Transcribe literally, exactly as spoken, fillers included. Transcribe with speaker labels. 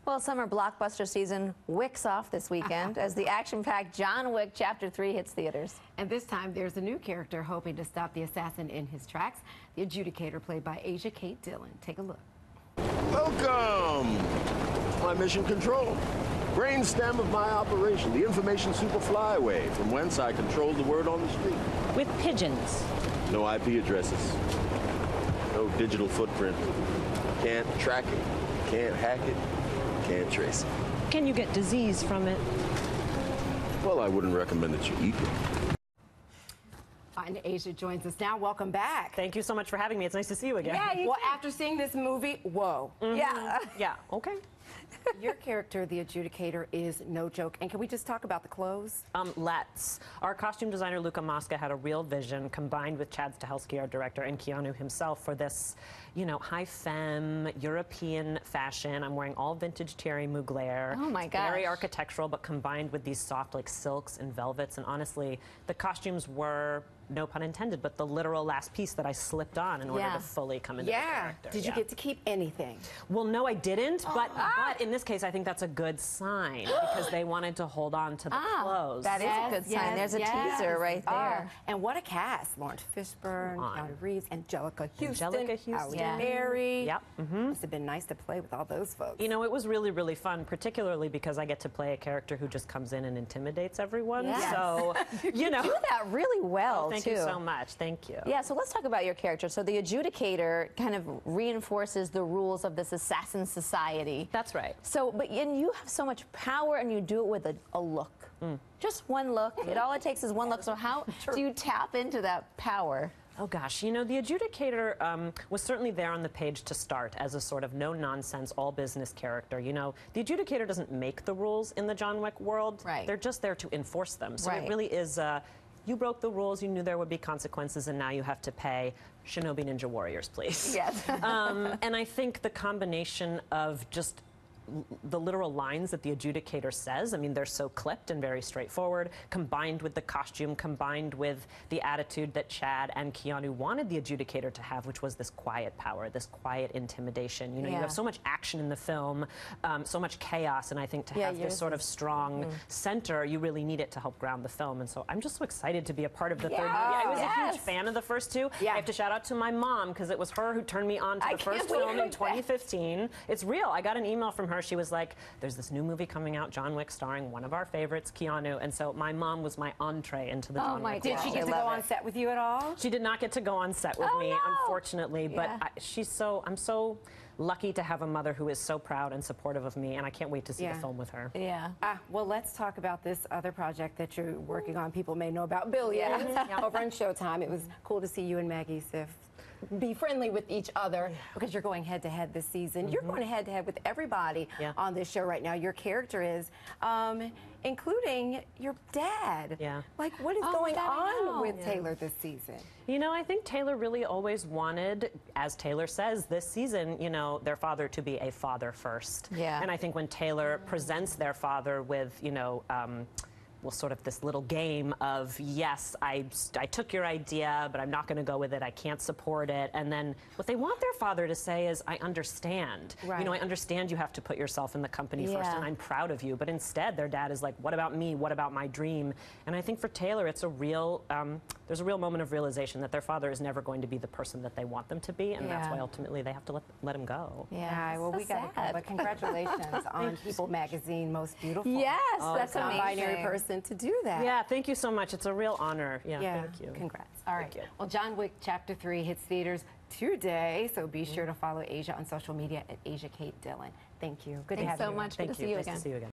Speaker 1: Well, summer blockbuster season wicks off this weekend as the action-packed John Wick Chapter three hits theaters.
Speaker 2: And this time, there's a new character hoping to stop the assassin in his tracks, the adjudicator played by Asia Kate Dillon. Take a look.
Speaker 3: Welcome! My mission control. Brainstem of my operation, the information super flyway, from whence I control the word on the street.
Speaker 4: With pigeons.
Speaker 3: No I P addresses. No digital footprint. Can't track it. Can't hack it. Can't trace it.
Speaker 4: Can you get disease from it?
Speaker 3: Well, I wouldn't recommend that you eat it.
Speaker 2: And Asia joins us now. Welcome back.
Speaker 4: Thank you so much for having me. It's nice to see you again.
Speaker 2: Yeah, you well, too. After seeing this movie, whoa.
Speaker 4: Mm-hmm.
Speaker 1: Yeah.
Speaker 4: Yeah, okay.
Speaker 2: Your character, the adjudicator, is no joke. And can we just talk about the clothes?
Speaker 4: Um, let's. Our costume designer, Luca Mosca, had a real vision, combined with Chad Stahelski, our director, and Keanu himself, for this, you know, high femme, European fashion. I'm wearing all vintage Thierry Mugler.
Speaker 1: Oh, my
Speaker 4: It's
Speaker 1: gosh.
Speaker 4: very architectural, but combined with these soft, like, silks and velvets. And honestly, the costumes were, no pun intended, but the literal last piece that I slipped on in order
Speaker 1: Yeah.
Speaker 4: to fully come into
Speaker 2: Yeah.
Speaker 4: the character.
Speaker 2: Did you
Speaker 4: Yeah.
Speaker 2: get to keep anything?
Speaker 4: Well, no, I didn't, but,
Speaker 1: Ah.
Speaker 4: but in this case, I think that's a good sign because they wanted to hold on to the
Speaker 1: Ah,
Speaker 4: clothes.
Speaker 1: that is a good sign. There's a teaser right there.
Speaker 2: Oh, and what a cast. Lawrence Fishburne,
Speaker 4: Come on.
Speaker 2: Keanu Reeves, Angelica Houston,
Speaker 4: Angelica Houston.
Speaker 2: Halle
Speaker 1: Yeah.
Speaker 2: Berry.
Speaker 4: Yep. Mm-hmm.
Speaker 2: Must have been nice to play with all those folks.
Speaker 4: You know, it was really, really fun, particularly because I get to play a character who just comes in and intimidates everyone.
Speaker 1: Yes.
Speaker 4: So, you know.
Speaker 1: Do that really well,
Speaker 4: Oh, thank
Speaker 1: too.
Speaker 4: you so much. Thank you.
Speaker 1: Yeah, so let's talk about your character. So the adjudicator kind of reinforces the rules of this assassin society.
Speaker 4: That's right.
Speaker 1: So, but and you have so much power, and you do it with a, a look.
Speaker 4: Mm.
Speaker 1: Just one look. It all it takes is one look. So how do you tap into that power?
Speaker 4: Oh gosh, you know, the adjudicator um, was certainly there on the page to start as a sort of no-nonsense, all-business character. You know, the adjudicator doesn't make the rules in the John Wick world.
Speaker 1: Right.
Speaker 4: They're just there to enforce them. So
Speaker 1: Right.
Speaker 4: it really is, uh, you broke the rules, you knew there would be consequences, and now you have to pay. Shinobi Ninja Warriors, please.
Speaker 1: Yes.
Speaker 4: um, and I think the combination of just the literal lines that the adjudicator says, I mean, they're so clipped and very straightforward, combined with the costume, combined with the attitude that Chad and Keanu wanted the adjudicator to have, which was this quiet power, this quiet intimidation. You know,
Speaker 1: Yeah.
Speaker 4: you have so much action in the film, um, so much chaos, and I think to
Speaker 1: Yeah,
Speaker 4: have this
Speaker 1: yours
Speaker 4: sort of
Speaker 1: is-
Speaker 4: strong
Speaker 1: mm.
Speaker 4: center, you really need it to help ground the film. And so I'm just so excited to be a part of the third movie.
Speaker 1: Yeah.
Speaker 4: I was a
Speaker 1: Yes.
Speaker 4: huge fan of the first two.
Speaker 2: Yeah.
Speaker 4: I have to shout out to my mom, because it was her who turned me on to
Speaker 1: I
Speaker 4: the first
Speaker 1: can't believe
Speaker 4: film in
Speaker 1: that.
Speaker 4: twenty fifteen. It's real. I got an email from her. She was like, there's this new movie coming out, John Wick, starring one of our favorites, Keanu. And so my mom was my entree into the
Speaker 1: Oh
Speaker 4: John
Speaker 1: my
Speaker 4: Wick
Speaker 1: God.
Speaker 2: Did she
Speaker 4: world.
Speaker 2: get
Speaker 1: I
Speaker 2: to go
Speaker 1: love
Speaker 2: on
Speaker 1: it.
Speaker 2: set with you at all?
Speaker 4: She did not get to go on set with
Speaker 1: Oh,
Speaker 4: me,
Speaker 1: no.
Speaker 4: unfortunately. But
Speaker 1: Yeah.
Speaker 4: I, she's so, I'm so lucky to have a mother who is so proud and supportive of me. And I can't wait to see
Speaker 2: Yeah.
Speaker 4: the film with her.
Speaker 1: Yeah.
Speaker 2: Ah, well, let's talk about this other project that you're working on. People may know about Billions
Speaker 1: Yeah.
Speaker 2: over on Showtime. It was cool to see you and Maggie Siff be friendly with each other because you're going head to head this season. You're going head to head with everybody
Speaker 4: Yeah.
Speaker 2: on this show right now. Your character is, um, including your dad.
Speaker 4: Yeah.
Speaker 2: Like, what is
Speaker 1: Oh,
Speaker 2: going
Speaker 1: that I know.
Speaker 2: on with
Speaker 1: Yeah.
Speaker 2: Taylor this season?
Speaker 4: You know, I think Taylor really always wanted, as Taylor says this season, you know, their father to be a father first.
Speaker 1: Yeah.
Speaker 4: And I think when Taylor presents their father with, you know, um, well, sort of this little game of, yes, I, I took your idea, but I'm not going to go with it. I can't support it. And then what they want their father to say is, I understand.
Speaker 2: Right.
Speaker 4: You know, I understand you have to put yourself in the company first,
Speaker 1: Yeah.
Speaker 4: and I'm proud of you. But instead, their dad is like, what about me? What about my dream? And I think for Taylor, it's a real, um, there's a real moment of realization that their father is never going to be the person that they want them to be. And that's
Speaker 1: Yeah.
Speaker 4: why ultimately they have to let, let him go.
Speaker 1: Yeah.
Speaker 2: well,
Speaker 1: So
Speaker 2: we got to
Speaker 1: sad.
Speaker 2: But congratulations on People Magazine Most Beautiful.
Speaker 1: Yes,
Speaker 4: Oh,
Speaker 1: that's
Speaker 4: gosh.
Speaker 1: amazing.
Speaker 2: Non-binary person to do that.
Speaker 4: Yeah, thank you so much. It's a real honor. Yeah,
Speaker 2: Yeah,
Speaker 4: thank you.
Speaker 2: congrats. All right.
Speaker 4: Thank you.
Speaker 2: Well, John Wick Chapter three hits theaters today, so be sure to follow Asia on social media at Asia Kate Dillon. Thank you. Good to
Speaker 1: Thanks
Speaker 2: have
Speaker 1: so
Speaker 2: you.
Speaker 1: much. Good
Speaker 4: Thank
Speaker 1: to see
Speaker 4: you.
Speaker 1: you
Speaker 4: Nice
Speaker 1: again.
Speaker 4: to see you again.